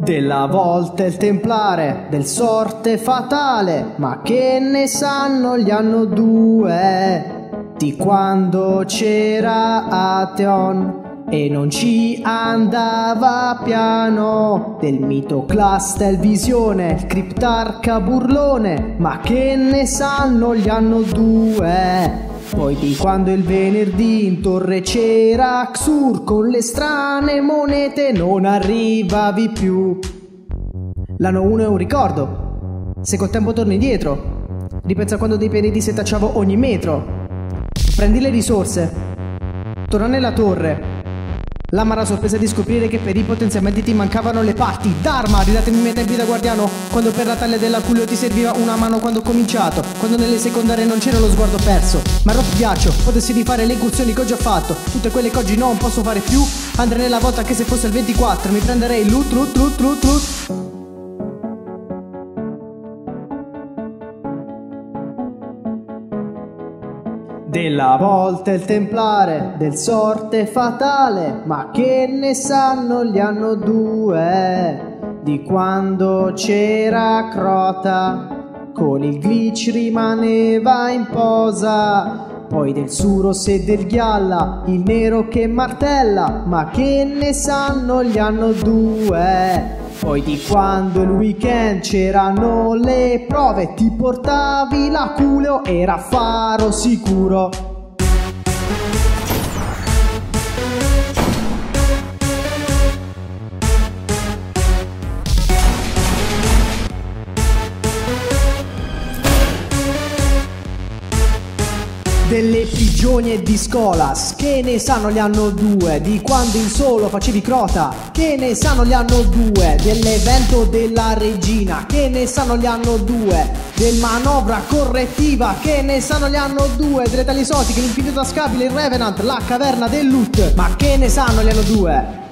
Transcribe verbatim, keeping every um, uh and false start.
Della volta il templare, del sorte fatale, ma che ne sanno gli anno due di quando c'era Atheon e non ci andava piano, del mito Clastel Visione, il criptarca burlone, ma che ne sanno gli anno due. Poi di quando il venerdì in torre c'era Xur con le strane monete non arrivavi più. L'anno uno è un ricordo, se col tempo torni indietro, ripensa quando dei piedi setacciavo ogni metro. Prendi le risorse, torna nella torre, l'amara sorpresa di scoprire che per i potenziamenti ti mancavano le parti. Dharma, ridatemi i miei tempi da guardiano, quando per la taglia dell'aculeo ti serviva una mano quando ho cominciato, quando nelle secondarie non c'era lo sguardo perso, ma rock ghiaccio, potessi rifare le incursioni che ho già fatto, tutte quelle che oggi non posso fare più. Andrei nella volta anche se fosse il ventiquattro, mi prenderei il loot, loot, loot, loot, loot. Della volta il templare, del sorte fatale, ma che ne sanno gli anno due di quando c'era Crota con il glitch rimaneva in posa. Poi del Suros e del Ghialla, il nero che martella, ma che ne sanno gli anno due. Poi di quando il weekend c'erano le prove, ti portavi l'aculeo, era faro sicuro. Delle prigioni e di Skolas, che ne sanno gli anno due di quando in solo facevi Crota, che ne sanno gli anno due dell'evento della regina, che ne sanno gli anno due del manovra correttiva, che ne sanno gli anno due delle tali esotiche, l'infinito tascabile, il Revenant, la caverna del loot, ma che ne sanno gli anno due